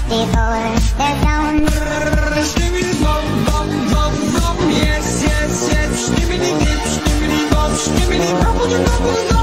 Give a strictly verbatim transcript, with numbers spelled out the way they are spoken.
before they're gone. Skibidi bop, bop, bop, bop, yes, yes, yes. Skibidi dip, skibidi bop, skibidi bop, bop, bop, bop.